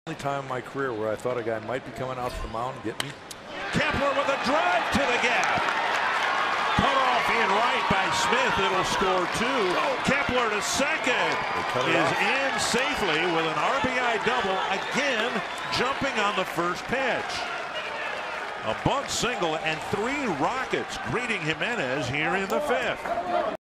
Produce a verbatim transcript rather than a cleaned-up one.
Only time in my career where I thought a guy might be coming out to the mound and get me. Kepler with a drive to the gap. Cut off in right by Smith. It'll score two. Kepler to second is in safely with an R B I double. Again, jumping on the first pitch. A bunt single and three Rockets greeting Jimenez here in the fifth.